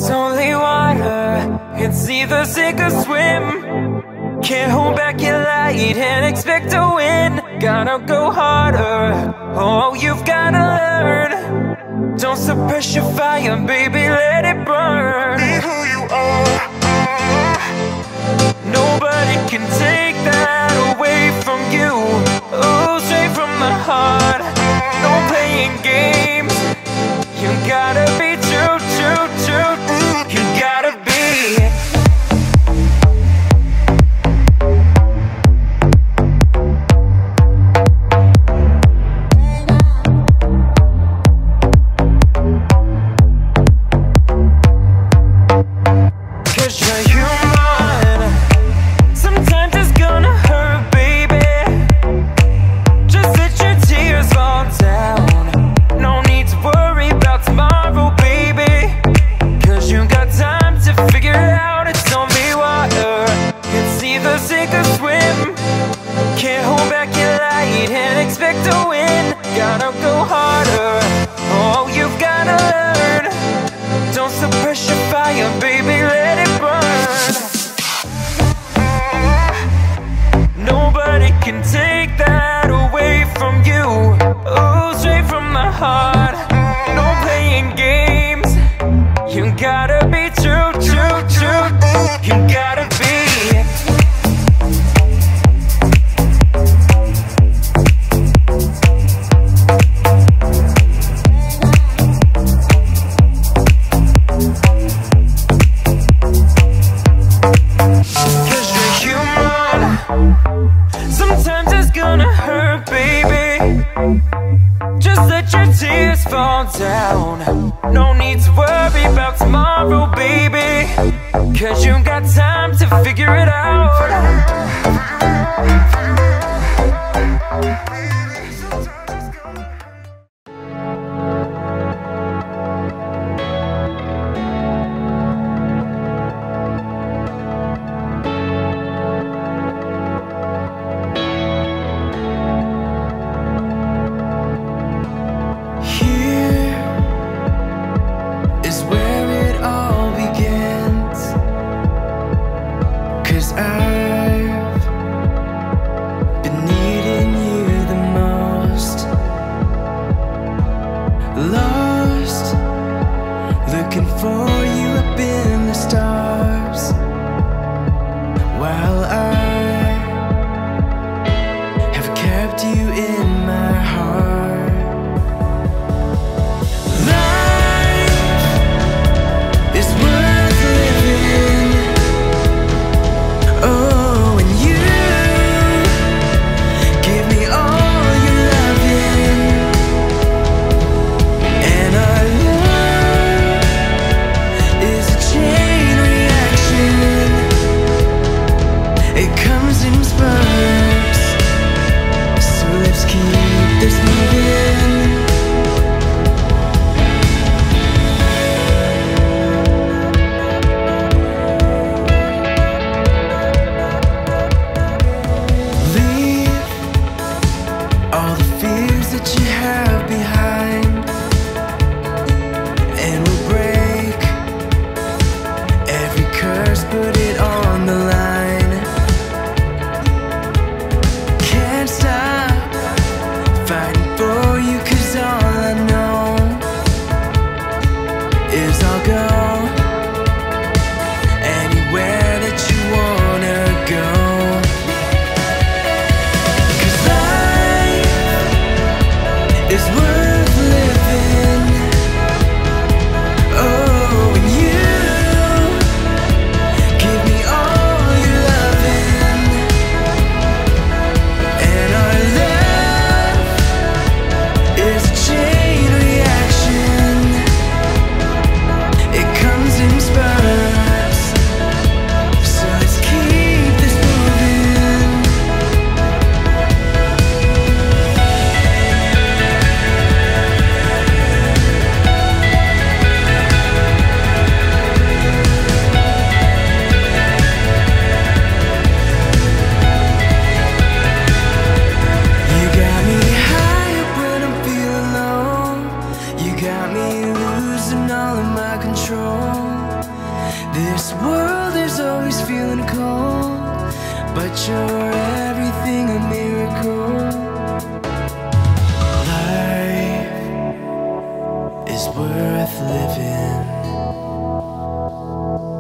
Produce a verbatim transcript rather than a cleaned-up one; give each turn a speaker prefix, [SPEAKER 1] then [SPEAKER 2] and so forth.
[SPEAKER 1] it's only water. It's either sink or swim. Can't hold back your light and expect to win. Gotta go harder, oh, you've gotta learn. Don't suppress your fire, baby, let it burn. Be who you are. Nobody can take that away from you. Oh, straight from the heart. No playing games. You gotta be true, true, true. You gotta be.
[SPEAKER 2] I
[SPEAKER 1] but you're everything a miracle. Life is worth living.